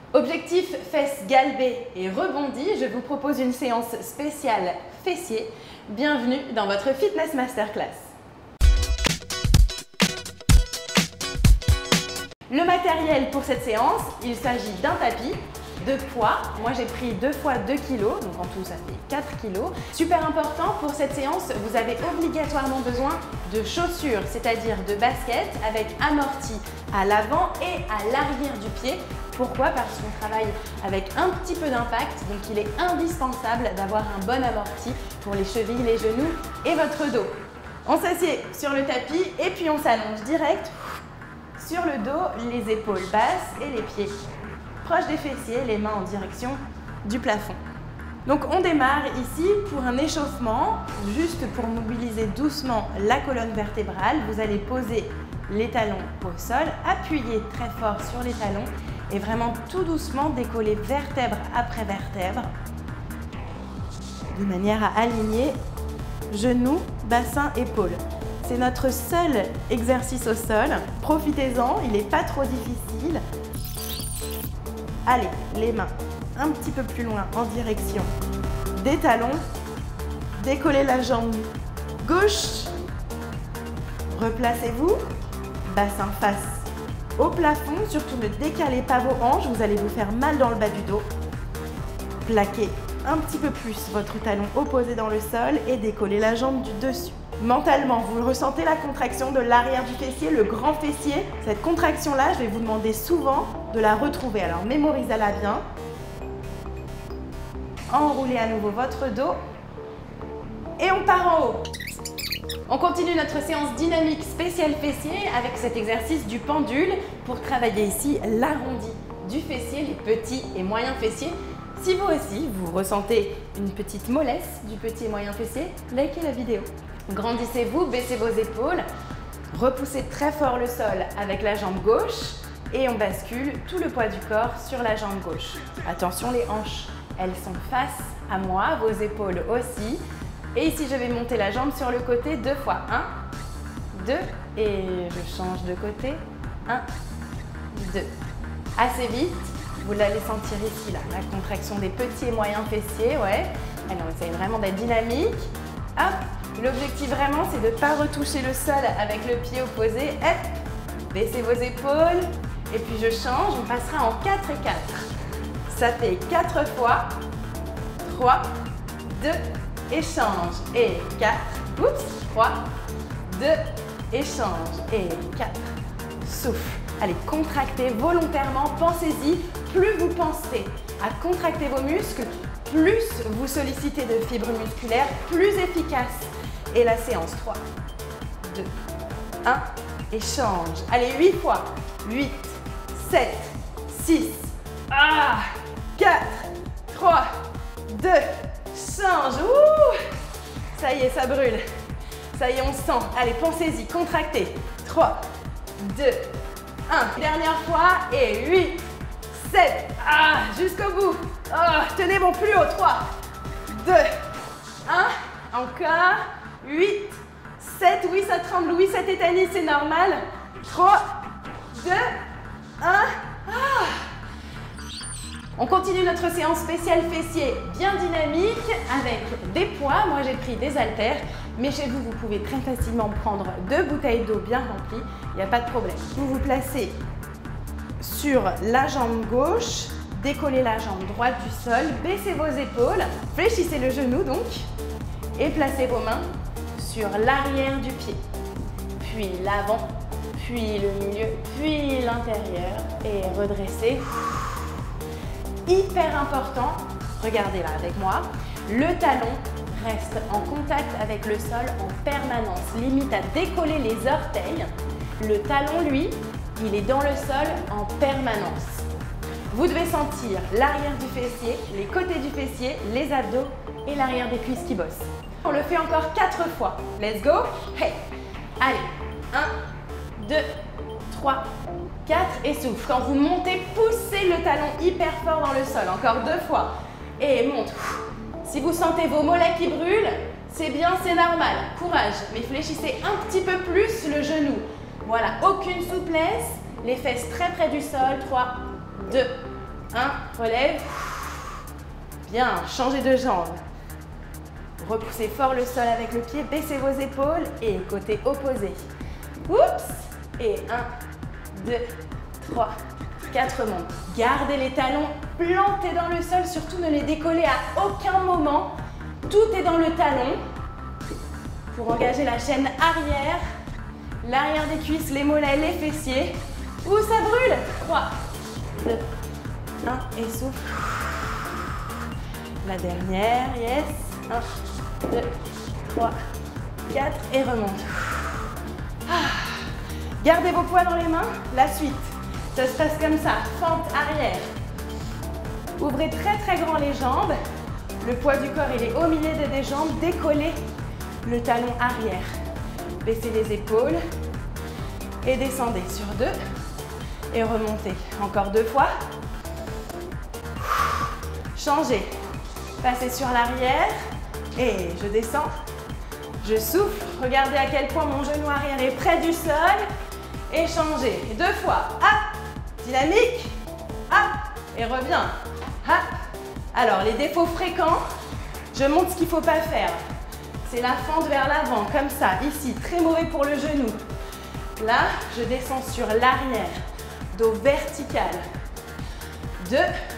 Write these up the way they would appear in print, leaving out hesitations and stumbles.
Objectif fesses galbées et rebondies, je vous propose une séance spéciale fessiers. Bienvenue dans votre Fitness Masterclass. Le matériel pour cette séance, il s'agit d'un tapis, de poids. Moi j'ai pris 2 fois 2 kg, donc en tout ça fait 4 kg. Super important pour cette séance, vous avez obligatoirement besoin de chaussures, c'est-à-dire de baskets avec amorti à l'avant et à l'arrière du pied. Pourquoi? Parce qu'on travaille avec un petit peu d'impact, donc il est indispensable d'avoir un bon amorti pour les chevilles, les genoux et votre dos. On s'assied sur le tapis et puis on s'allonge direct sur le dos, les épaules basses et les pieds proches des fessiers, les mains en direction du plafond. Donc on démarre ici pour un échauffement, juste pour mobiliser doucement la colonne vertébrale. Vous allez poser les talons au sol, appuyer très fort sur les talons et vraiment tout doucement décoller vertèbre après vertèbre de manière à aligner genoux, bassin, épaules. C'est notre seul exercice au sol. Profitez-en, il n'est pas trop difficile. Allez, les mains un petit peu plus loin en direction des talons. Décollez la jambe gauche. Replacez-vous. Bassin face au plafond. Surtout ne décalez pas vos hanches, vous allez vous faire mal dans le bas du dos. Plaquez un petit peu plus votre talon opposé dans le sol et décollez la jambe du dessus. Mentalement, vous ressentez la contraction de l'arrière du fessier, le grand fessier. Cette contraction-là, je vais vous demander souvent de la retrouver. Alors, mémorisez-la bien. Enroulez à nouveau votre dos. Et on part en haut. On continue notre séance dynamique spéciale fessier avec cet exercice du pendule pour travailler ici l'arrondi du fessier, les petits et moyens fessiers. Si vous aussi, vous ressentez une petite mollesse du petit et moyen fessier, likez la vidéo. Grandissez-vous, baissez vos épaules, repoussez très fort le sol avec la jambe gauche et on bascule tout le poids du corps sur la jambe gauche. Attention, les hanches, elles sont face à moi, vos épaules aussi. Et ici, je vais monter la jambe sur le côté 2 fois. 1, 2 et je change de côté. 1, 2. Assez vite, vous l'allez sentir ici, là, la contraction des petits et moyens fessiers. Ouais. Alors, on essaye vraiment d'être dynamique. Hop. L'objectif vraiment, c'est de ne pas retoucher le sol avec le pied opposé. Hop, baissez vos épaules. Et puis je change, on passera en 4 et 4. Ça fait 4 fois. 3, 2, échange. Et 4. Oups, 3, 2, échange. Et 4. Souffle. Allez, contractez volontairement. Pensez-y. Plus vous pensez à contracter vos muscles, plus vous sollicitez de fibres musculaires, plus efficace est la séance. 3, 2, 1, échange. Allez, 8 fois. 8, 7, 6, 4, 3, 2, change. Ouh, ça y est, ça brûle. Ça y est, on sent. Allez, pensez-y, contractez. 3, 2, 1. Dernière fois et 8, 7, jusqu'au bout. Tenez bon, plus haut. 3, 2, 1. Encore. 8, 7. Oui, ça tremble. Oui, ça tétanise, c'est normal. 3, 2, 1. On continue notre séance spéciale fessier bien dynamique avec des poids. Moi, j'ai pris des haltères, mais chez vous, vous pouvez très facilement prendre 2 bouteilles d'eau bien remplies. Il n'y a pas de problème. Vous vous placez sur la jambe gauche, décollez la jambe droite du sol, baissez vos épaules, fléchissez le genou donc, et placez vos mains sur l'arrière du pied, puis l'avant, puis le milieu, puis l'intérieur, et redressez. Hyper important, regardez là avec moi, le talon reste en contact avec le sol en permanence, limite à décoller les orteils. Le talon, lui, il est dans le sol en permanence. Vous devez sentir l'arrière du fessier, les côtés du fessier, les abdos et l'arrière des cuisses qui bossent. On le fait encore 4 fois. Let's go. Hey. Allez. 1, 2, 3, 4 et souffle. Quand vous montez, poussez le talon hyper fort dans le sol. Encore 2 fois. Et monte. Si vous sentez vos mollets qui brûlent, c'est bien, c'est normal. Courage. Mais fléchissez un petit peu plus le genou. Voilà, aucune souplesse. Les fesses très près du sol. 3, 2, Relève. Bien, changez de jambe. Repoussez fort le sol avec le pied, baissez vos épaules et côté opposé. Oups. Et 1, 2, 3, 4 montes. Gardez les talons plantés dans le sol, surtout ne les décollez à aucun moment. Tout est dans le talon. Pour engager la chaîne arrière, l'arrière des cuisses, les mollets, les fessiers. Ouh, ça brûle. 3, 2, 1 et souffle. La dernière, yes. 1, 2, 3, 4 et remonte. Gardez vos poids dans les mains. La suite, ça se passe comme ça. Fente arrière. Ouvrez très très grand les jambes. Le poids du corps, il est au milieu des jambes. Décollez le talon arrière. Baissez les épaules et descendez sur 2 et remontez. Encore 2 fois. Changez. Passez sur l'arrière et je descends. Je souffle. Regardez à quel point mon genou arrière est près du sol. Et changez. 2 fois. Hop. Dynamique. Hop. Et reviens. Hop. Alors, les défauts fréquents, je montre ce qu'il ne faut pas faire. C'est la fente vers l'avant, comme ça, ici, très mauvais pour le genou. Là, je descends sur l'arrière, dos vertical. 2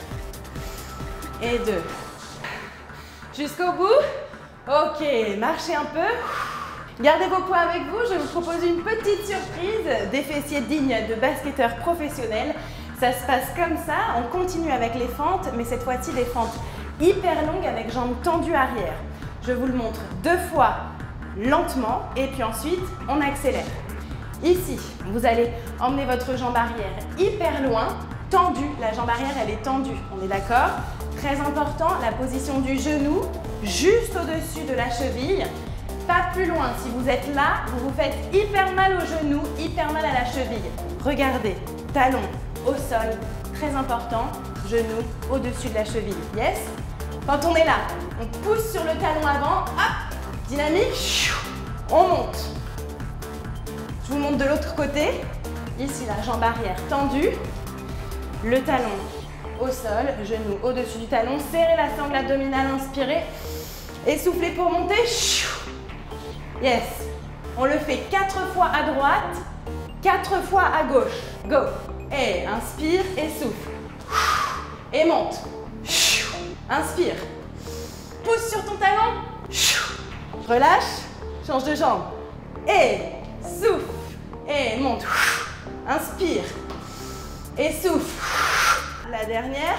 et 2. Jusqu'au bout. Ok, marchez un peu. Gardez vos poids avec vous. Je vous propose une petite surprise des fessiers dignes de basketteurs professionnels. Ça se passe comme ça. On continue avec les fentes, mais cette fois-ci des fentes hyper longues avec jambes tendues arrière. Je vous le montre 2 fois lentement et puis ensuite on accélère. Ici, vous allez emmener votre jambe arrière hyper loin, tendue. La jambe arrière, elle est tendue, on est d'accord? Très important, la position du genou juste au-dessus de la cheville. Pas plus loin, si vous êtes là, vous vous faites hyper mal au genou, hyper mal à la cheville. Regardez, talon au sol, très important, genou au-dessus de la cheville. Yes? Quand on est là, on pousse sur le talon avant, hop, dynamique, on monte. Je vous montre de l'autre côté. Ici, la jambe arrière tendue, le talon au sol, genou au-dessus du talon, serrez la sangle abdominale, inspirez et soufflez pour monter. Yes. On le fait 4 fois à droite, 4 fois à gauche. Go. Et inspire et souffle. Et monte. Inspire. Pousse sur ton talon. Relâche. Change de jambe. Et souffle. Et monte. Inspire. Et souffle. La dernière.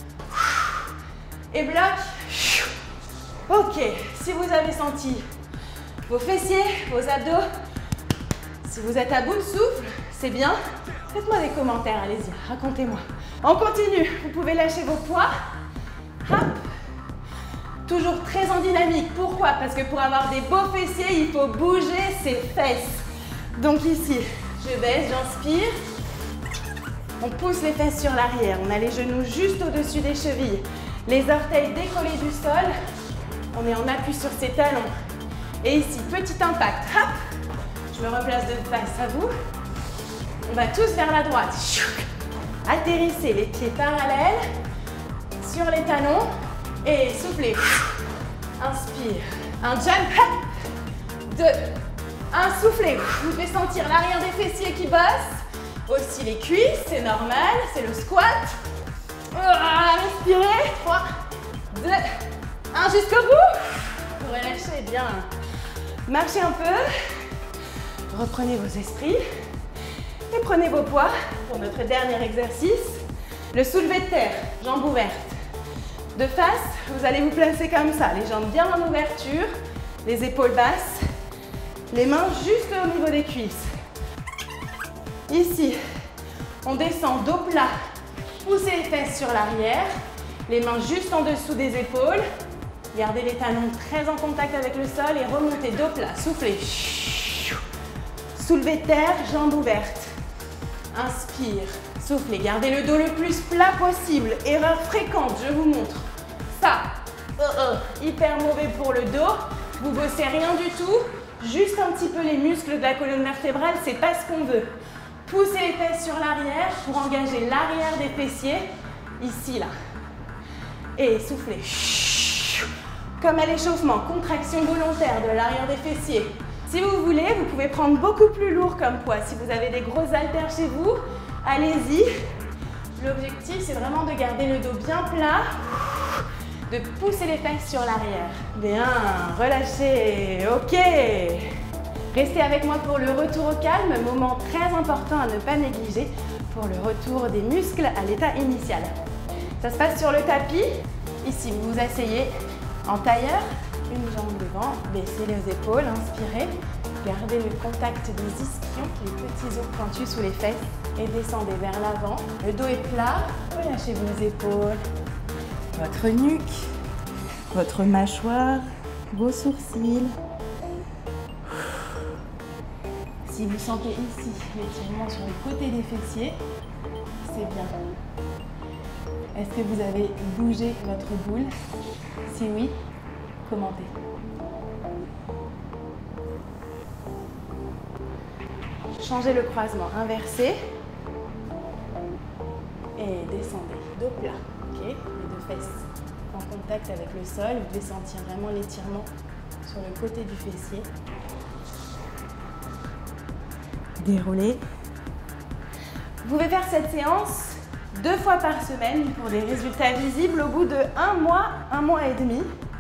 Et bloque. Ok. Si vous avez senti vos fessiers, vos abdos, si vous êtes à bout de souffle, c'est bien. Faites-moi des commentaires, allez-y, racontez-moi. On continue, vous pouvez lâcher vos poids. Hop. Toujours très en dynamique. Pourquoi? Parce que pour avoir des beaux fessiers, il faut bouger ses fesses. Donc ici, je baisse, j'inspire. On pousse les fesses sur l'arrière. On a les genoux juste au-dessus des chevilles. Les orteils décollés du sol. On est en appui sur ses talons. Et ici, petit impact. Hop. Je me replace de face à vous. On va tous vers la droite. Atterrissez les pieds parallèles sur les talons et soufflez. Inspire. Un jump. 2. Un soufflez. Vous devez sentir l'arrière des fessiers qui bosse. Aussi les cuisses, c'est normal. C'est le squat. Respirez. 3, 2, 1 jusqu'au bout. Relâchez bien. Marchez un peu. Reprenez vos esprits. Et prenez vos poids pour notre dernier exercice. Le soulevé de terre, jambes ouvertes. De face, vous allez vous placer comme ça, les jambes bien en ouverture, les épaules basses, les mains juste au niveau des cuisses. Ici, on descend dos plat, poussez les fesses sur l'arrière, les mains juste en dessous des épaules. Gardez les talons très en contact avec le sol et remontez dos plat, soufflez. Soulevé de terre, jambes ouvertes. Inspire, soufflez, gardez le dos le plus plat possible. Erreur fréquente, je vous montre. Ça, hyper mauvais pour le dos. Vous bossez rien du tout, juste un petit peu les muscles de la colonne vertébrale, c'est pas ce qu'on veut. Poussez les fesses sur l'arrière pour engager l'arrière des fessiers ici là. Et soufflez. Comme à l'échauffement, contraction volontaire de l'arrière des fessiers. Si vous voulez, vous pouvez prendre beaucoup plus lourd comme poids. Si vous avez des gros haltères chez vous, allez-y. L'objectif, c'est vraiment de garder le dos bien plat, de pousser les fesses sur l'arrière. Bien, relâchez, ok. Restez avec moi pour le retour au calme, moment très important à ne pas négliger pour le retour des muscles à l'état initial. Ça se passe sur le tapis. Ici, vous vous asseyez en tailleur, une jambe devant, baissez les épaules, inspirez, gardez le contact des ischions, les petits os pointus sous les fesses et descendez vers l'avant. Le dos est plat, relâchez vos épaules, votre nuque, votre mâchoire, vos sourcils. Si vous sentez ici l'étirement sur le côté des fessiers, c'est bien. Est-ce que vous avez bougé votre boule? Si oui, commentez. Changez le croisement, inversez et descendez, dos plat, ok? Les deux fesses en contact avec le sol, vous devez sentir vraiment l'étirement sur le côté du fessier. Déroulez. Vous pouvez faire cette séance 2 fois par semaine pour des résultats visibles au bout de 1 mois et demi.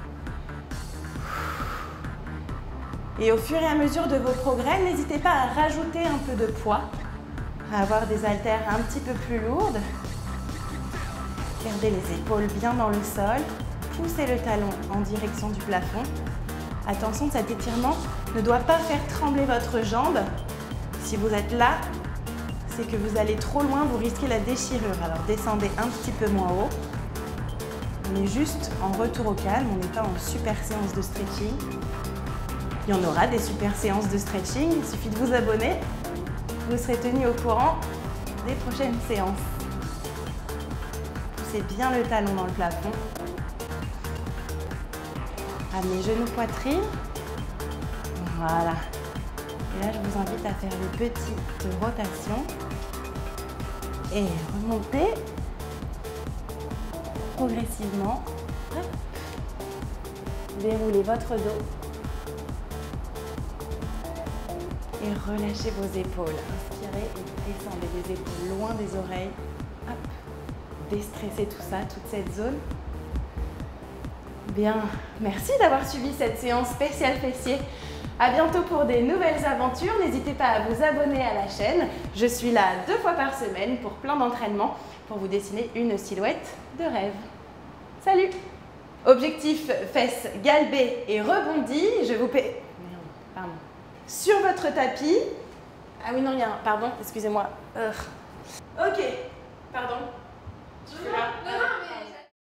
Et au fur et à mesure de vos progrès, n'hésitez pas à rajouter un peu de poids, à avoir des haltères un petit peu plus lourdes. Gardez les épaules bien dans le sol, poussez le talon en direction du plafond. Attention, cet étirement ne doit pas faire trembler votre jambe. Si vous êtes là, c'est que vous allez trop loin, vous risquez la déchirure. Alors descendez un petit peu moins haut. On est juste en retour au calme, on n'est pas en super séance de stretching. Il y en aura des super séances de stretching, il suffit de vous abonner. Vous serez tenu au courant des prochaines séances. Poussez bien le talon dans le plafond. Amenez genoux poitrine. Voilà. Et là, je vous invite à faire des petites rotations. Et remontez progressivement. Hop. Déroulez votre dos. Et relâchez vos épaules. Inspirez et descendez les épaules loin des oreilles. Hop. Déstressez tout ça, toute cette zone. Bien, merci d'avoir suivi cette séance spéciale fessier. À bientôt pour des nouvelles aventures. N'hésitez pas à vous abonner à la chaîne. Je suis là 2 fois par semaine pour plein d'entraînements pour vous dessiner une silhouette de rêve. Salut! Objectif fesses galbées et rebondies. Je vous paie... Merde, pardon. Sur votre tapis. Ah oui, non, il y a un... Pardon, excusez-moi. Ok, pardon. Je suis là. Non, mais...